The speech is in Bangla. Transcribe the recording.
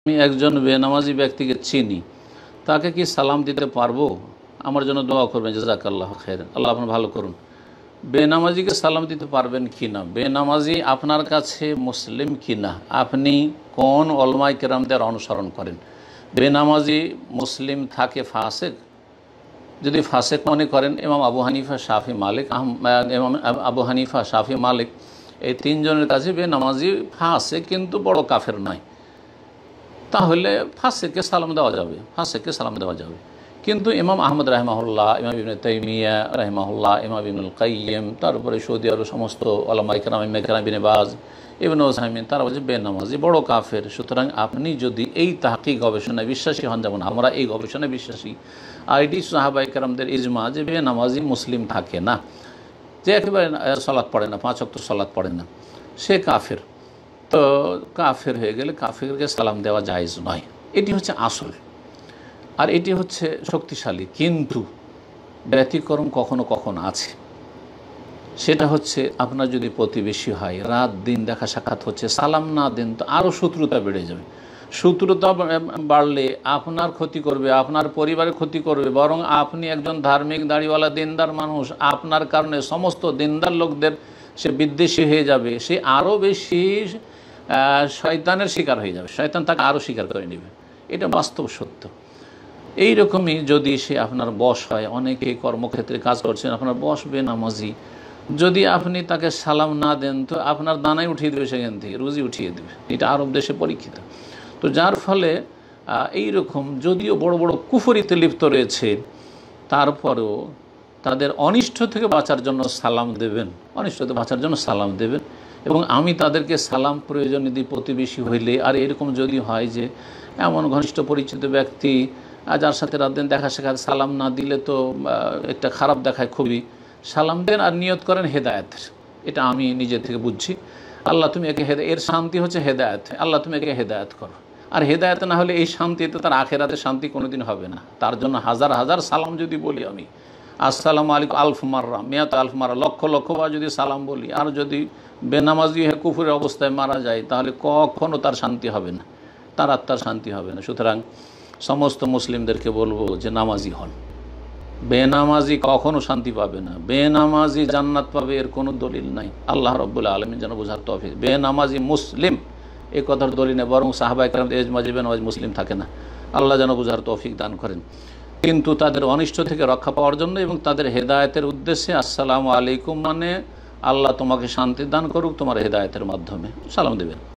আমি একজন বেনামাজি ব্যক্তিকে চিনি, তাকে কি সালাম দিতে পারবো? আমার জন্য দোয়া করবেন, জাযাকাল্লাহু খাইরান, আল্লাহ আপনার ভালো করুন। বেনামাজিকে সালাম দিতে পারবেন কি না, বেনামাজি আপনার কাছে মুসলিম কি না, আপনি কোন ওলামায়ে কেরামদের অনুসরণ করেন? বেনামাজি মুসলিম থাকে ফাসেক, যদি ফাসেক মনে করেন, ইমাম আবু হানিফা, শাফি, মালিক, ইমাম আবু হানিফা, শাফি, মালিক এই তিনজনের কাছে বেনামাজি ফাসেক কিন্তু বড় কাফের নয়, তাহলে ফাসেককে সালাম দেওয়া যাবে, ফাসেককে সালাম দেওয়া যাবে। কিন্তু ইমাম আহমদ রাহিমাহুল্লাহ, ইমাম ইবনে তাইমিয়া রাহিমাহুল্লাহ, ইমাম ইবনুল কাইয়িম, তারপরে সৌদি আরব সমস্ত ওলামায়ে কেরাম, ইমাম কেরাম, ইবনে বাজ, ইবনে উসাইমিন, তারা বলছে বেনামাজি বড় কাফের। সুতরাং আপনি যদি এই তাহকিক গবেষণায় বিশ্বাসী হন, যেমন আমরা এই গবেষণায় বিশ্বাসী, আর এটি সাহাবায়ে কেরামদের ইজমা যে বেনামাজি মুসলিম থাকে না, যে একেবারে সালাত পড়ে না, 5 ওয়াক্ত সালাত পড়ে না, সে কাফের। তো কাফের হয়ে গেলে কাফেরকে সালাম দেওয়া জায়েজ নয়, এটি হচ্ছে আসল, আর এটি হচ্ছে শক্তিশালী। কিন্তু ব্যতিক্রম কখনো কখনো আছে, সেটা হচ্ছে আপনার যদি প্রতিবেশী হয়, রাত দিন দেখা সাক্ষাৎ হচ্ছে, সালাম না দেন তো আরও শত্রুতা বেড়ে যাবে। শত্রুতা বাড়লে আপনার ক্ষতি করবে, আপনার পরিবারের ক্ষতি করবে, বরং আপনি একজন ধার্মিক দাড়িওয়ালা দিনদার মানুষ, আপনার কারণে সমস্ত দিনদার লোকদের সে বিদ্বেষী হয়ে যাবে, সে আরও বেশি শয়তানের শিকার হয়ে যাবে, শয়তান তাকে আরও শিকার করে নেবে। এটা বাস্তব সত্য। এই রকমই যদি সে আপনার বশ হয়, অনেকে কর্মক্ষেত্রে কাজ করছেন, আপনার বশ বেনামাজি, যদি আপনি তাকে সালাম না দেন তো আপনার দানাই উঠিয়ে দেবে, সেখান থেকে রুজি উঠিয়ে দেবে। এটা আরব দেশে পরীক্ষিত। তো যার ফলে এই রকম যদিও বড় বড় কুফরিতে লিপ্ত রয়েছে, তারপরেও তাদের অনিষ্ট থেকে বাঁচার জন্য সালাম দেবেন, অনিষ্ট থেকে বাঁচার জন্য সালাম দেবেন। এবং আমি তাদেরকে সালাম প্রয়োজন দিই প্রতিবেশী হইলে। আর এরকম যদি হয় যে এমন ঘনিষ্ঠ পরিচিত ব্যক্তি যার সাথে রাত দিন দেখা সাক্ষাৎ, সালাম না দিলে তো একটা খারাপ দেখায় খুবই, সালাম দেন আর নিয়ত করেন হেদায়েতের। এটা আমি নিজে থেকে বুঝছি। আল্লাহ তুমি একে এর শান্তি হচ্ছে হেদায়েত, আল্লাহ তুমি একে হেদায়েত করো। আর হেদায়েত না হলে এই শান্তিতে তার আখেরাতে শান্তি কোনোদিন হবে না। তার জন্য হাজার হাজার সালাম যদি বলি আমি, আসসালামু আলাইকুম আলফ মাররা, মিয়াত আলফ মাররা, লক্ষ লক্ষ বার যদি সালাম বলি, আর যদি বেনামাজি হয়ে কুফরের অবস্থায় মারা যায়, তাহলে কখনো তার শান্তি হবে না, তার আত্মার শান্তি হবে না। সুতরাং সমস্ত মুসলিমদেরকে বলবো যে নামাজি হন। বেনামাজি কখনো শান্তি পাবে না, বেনামাজি জান্নাত পাবে এর কোনো দলিল নাই। আল্লাহ রাব্বুল আলামিন যেন বোঝার তৌফিক। বেনামাজি মুসলিম এই কথার দলিল নেই, বরং সাহাবায়ে কেরামদের ইজমা যে বেনামাজি মুসলিম থাকে না। আল্লাহ যেন বোঝার তৌফিক দান করেন। কিন্তু তাদের অনিষ্ট থেকে রক্ষা পাওয়ার জন্য এবং তাদের হেদায়েতের উদ্দেশ্যে আসসালামু আলাইকুম মানে আল্লাহ তোমাকে শান্তি দান করুক তোমার হেদায়েতের মাধ্যমে সালাম দেবেন।